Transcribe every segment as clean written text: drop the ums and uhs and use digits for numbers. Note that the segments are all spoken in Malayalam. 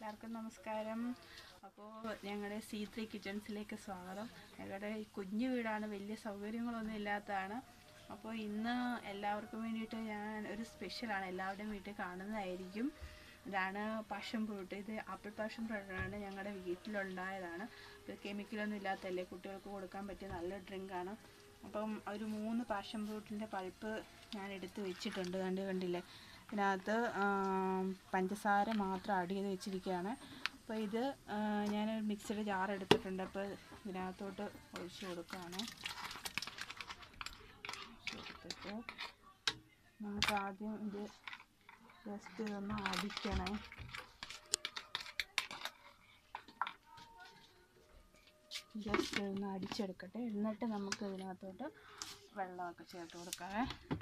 എല്ലാവർക്കും നമസ്കാരം. അപ്പോൾ ഞങ്ങളുടെ C3 കിച്ചൺസിലേക്ക് സ്വാഗതം. ഞങ്ങളുടെ കുഞ്ഞു വീടാണ്, വലിയ സൗകര്യങ്ങളൊന്നും ഇല്ലാത്തതാണ്. അപ്പോൾ ഇന്ന് എല്ലാവർക്കും വേണ്ടിയിട്ട് ഞാൻ ഒരു സ്പെഷ്യലാണ് എല്ലാവരുടെയും വീട്ടിൽ കാണുന്നതായിരിക്കും. ഇതാണ് പാഷൻ ഫ്രൂട്ട്. ഇത് ആപ്പിൾ പാഷൻ ഫ്രൂട്ടാണ്, ഞങ്ങളുടെ വീട്ടിലുണ്ടായതാണ്. ഇത് കെമിക്കലൊന്നും ഇല്ലാത്തല്ലേ, കുട്ടികൾക്ക് കൊടുക്കാൻ പറ്റിയ നല്ല ഡ്രിങ്കാണ്. അപ്പം ഒരു 3 പാഷൻ ഫ്രൂട്ടിൻ്റെ പൾപ്പ് ഞാൻ എടുത്ത് വെച്ചിട്ടുണ്ട്. കണ്ടില്ലേ, ഇതിനകത്ത് പഞ്ചസാര മാത്രം ആഡ് ചെയ്ത് വെച്ചിരിക്കുകയാണ്. അപ്പോൾ ഇത് ഞാനൊരു മിക്സിയുടെ ജാർ എടുത്തിട്ടുണ്ട്. അപ്പോൾ ഇതിനകത്തോട്ട് ഒഴിച്ച് കൊടുക്കുകയാണ്. എടുത്തിട്ട് നമുക്ക് ആദ്യം ഇത് ജസ്റ്റ് ഇതൊന്ന് അടിക്കണേ. ജസ്റ്റ് ഒന്ന് അടിച്ചെടുക്കട്ടെ. എന്നിട്ട് നമുക്ക് ഇതിനകത്തോട്ട് വെള്ളമൊക്കെ ചേർത്ത് കൊടുക്കാവേ.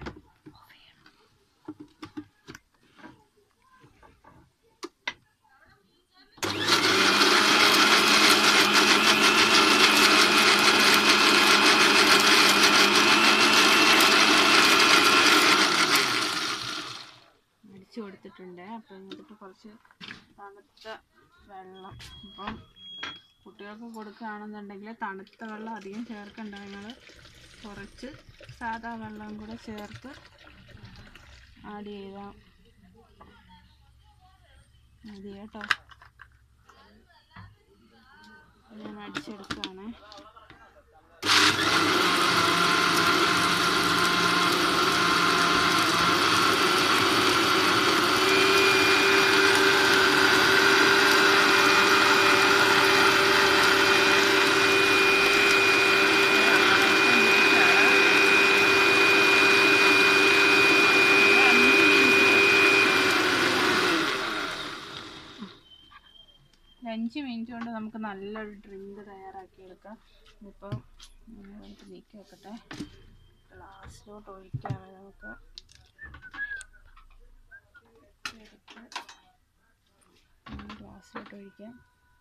അടിച്ചു കൊടുത്തിട്ടുണ്ട്. അപ്പോൾ എന്നിട്ട് കുറച്ച് തണുത്ത വെള്ളം, അപ്പം കുട്ടികൾക്ക് കൊടുക്കുകയാണെന്നുണ്ടെങ്കിൽ തണുത്ത വെള്ളം അധികം ചേർക്കണ്ട. നിങ്ങൾ കുറച്ച് സാദാ വെള്ളം കൂടെ ചേർത്ത് ആഡ് ചെയ്താൽ മതി കേട്ടോ. ഞാൻ അടിച്ചെടുക്കുകയാണ്. ഒരു 5 മിനിറ്റ് കൊണ്ട് നമുക്ക് നല്ലൊരു ഡ്രിങ്ക് തയ്യാറാക്കിയെടുക്കാം. ഇതിപ്പോൾ നമുക്ക് നീക്കി വെക്കട്ടെ. ഗ്ലാസ്സിലോട്ട് ഒഴിക്കാമേ. നമുക്ക് ഗ്ലാസ്സിലോട്ട് ഒഴിക്കാം.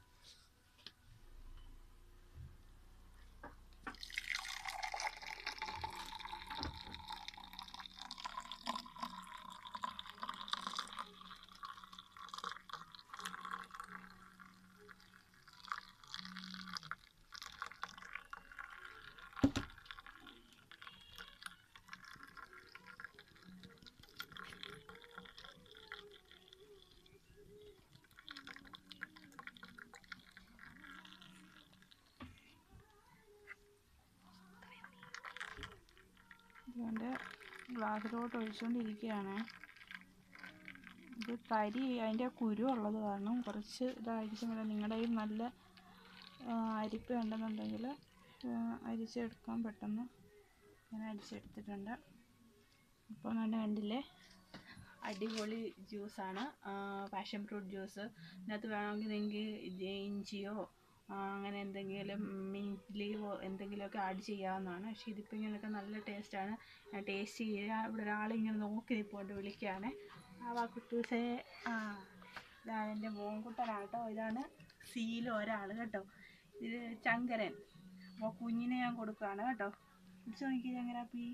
അതുകൊണ്ട് ഗ്ലാസ്സിലോട്ട് ഒഴിച്ചുകൊണ്ടിരിക്കുകയാണ്. ഇത് തരി അതിൻ്റെ കുരു ഉള്ളത് കാരണം കുറച്ച് ഇതായിരിക്കും. നിങ്ങളുടെ കയ്യിൽ നല്ല അരിപ്പ് ഉണ്ടെന്നുണ്ടെങ്കിൽ അരിച്ചെടുക്കാൻ പെട്ടെന്ന് ഞാൻ അരിച്ചെടുത്തിട്ടുണ്ട്. അപ്പോൾ നല്ല കണ്ടില്ലേ, അടിപൊളി ജ്യൂസാണ്, പാഷൻ ഫ്രൂട്ട് ജ്യൂസ്. ഇതിനകത്ത് വേണമെങ്കിൽ നിങ്ങൾക്ക് ഇഞ്ചിയോ അങ്ങനെ എന്തെങ്കിലും മിൻറ്റ് ലീവോ എന്തെങ്കിലുമൊക്കെ ആഡ് ചെയ്യാവുന്നതാണ്. പക്ഷേ ഇതിപ്പോൾ ഇങ്ങനെയൊക്കെ നല്ല ടേസ്റ്റാണ്. ഞാൻ ടേസ്റ്റ് ചെയ്യുക. ഇവിടെ ഒരാളിങ്ങനെ നോക്കി നിൽപ്പുണ്ട്, വിളിക്കുകയാണ്. ആ കുട്ടൂസേ, ഇതാണ് എൻ്റെ മോൻകുട്ടനാണ് കേട്ടോ. ഇതാണ് സീലോ ഒരാൾ കേട്ടോ. ഇത് ചങ്കരൻ. അപ്പോൾ കുഞ്ഞിനെ ഞാൻ കൊടുക്കുകയാണ് കേട്ടോ. പിടിച്ച് നോക്കി ചങ്കരാപ്പി.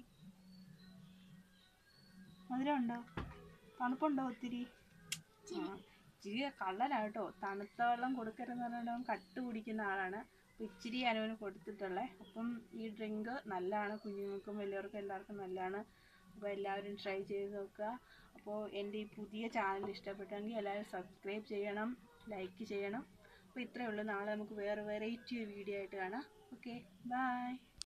മധുരം ഉണ്ടോ? തണുപ്പുണ്ടോ ഒത്തിരി? ഇച്ചിരി കള്ളനാണ് കേട്ടോ. തണുത്ത വെള്ളം കൊടുക്കരുതെന്ന് പറഞ്ഞാൽ കട്ട് കുടിക്കുന്ന ആളാണ്. അപ്പോൾ ഇച്ചിരി അനുവിന് കൊടുത്തിട്ടുള്ളത്. അപ്പം ഈ ഡ്രിങ്ക് നല്ലതാണ്, കുഞ്ഞുങ്ങൾക്കും വലിയവർക്കും എല്ലാവർക്കും നല്ലതാണ്. അപ്പോൾ എല്ലാവരും ട്രൈ ചെയ്ത് നോക്കുക. അപ്പോൾ എൻ്റെ ഈ പുതിയ ചാനൽ ഇഷ്ടപ്പെട്ടെങ്കിൽ എല്ലാവരും സബ്സ്ക്രൈബ് ചെയ്യണം, ലൈക്ക് ചെയ്യണം. അപ്പോൾ ഇത്രയേ ഉള്ളൂ. നാളെ നമുക്ക് വേറെ വെറൈറ്റി വീഡിയോ ആയിട്ട് കാണാം. Okay, by.